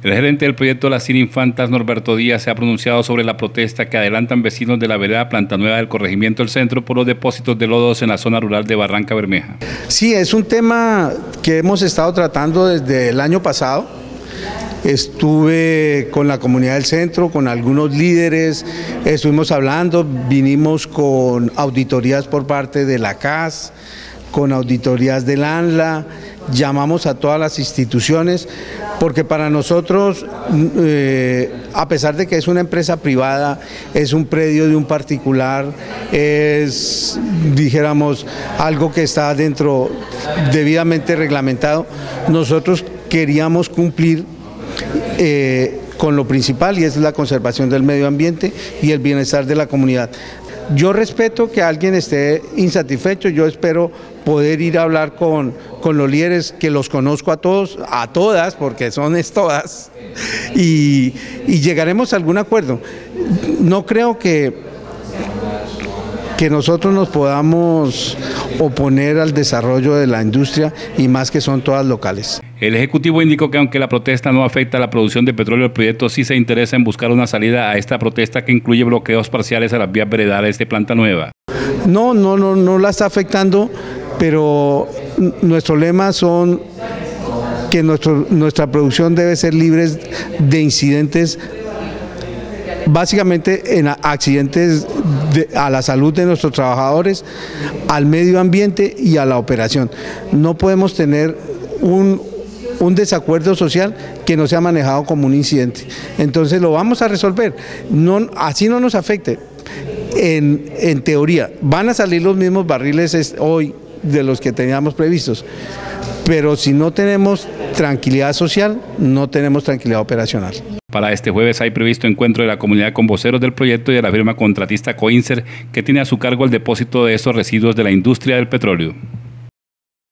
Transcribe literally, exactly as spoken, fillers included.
El gerente del proyecto Las Cien Infantas, Norberto Díaz, se ha pronunciado sobre la protesta que adelantan vecinos de la vereda Planta Nueva del corregimiento del centro por los depósitos de lodos en la zona rural de Barranca Bermeja. Sí, es un tema que hemos estado tratando desde el año pasado. Estuve con la comunidad del centro, con algunos líderes, estuvimos hablando, vinimos con auditorías por parte de la C A S, con auditorías del ANLA, llamamos a todas las instituciones, porque para nosotros, eh, a pesar de que es una empresa privada, es un predio de un particular, es, dijéramos, algo que está dentro, debidamente reglamentado, nosotros queríamos cumplir eh, con lo principal, y es la conservación del medio ambiente y el bienestar de la comunidad. Yo respeto que alguien esté insatisfecho, yo espero poder ir a hablar con, con los líderes, que los conozco a todos, a todas, porque son es todas, y, y llegaremos a algún acuerdo. No creo que, que nosotros nos podamos oponer al desarrollo de la industria, y más que son todas locales. El Ejecutivo indicó que aunque la protesta no afecta a la producción de petróleo, el proyecto sí se interesa en buscar una salida a esta protesta que incluye bloqueos parciales a las vías veredales de Planta Nueva. No, no, no, no la está afectando, pero nuestro lema son que nuestro, nuestra producción debe ser libre de incidentes, básicamente en accidentes de, a la salud de nuestros trabajadores, al medio ambiente y a la operación. No podemos tener un un desacuerdo social que no sea manejado como un incidente. Entonces lo vamos a resolver, no, así no nos afecte. En, en teoría, van a salir los mismos barriles hoy de los que teníamos previstos, pero si no tenemos tranquilidad social, no tenemos tranquilidad operacional. Para este jueves hay previsto encuentro de la comunidad con voceros del proyecto y de la firma contratista Coinser, que tiene a su cargo el depósito de esos residuos de la industria del petróleo.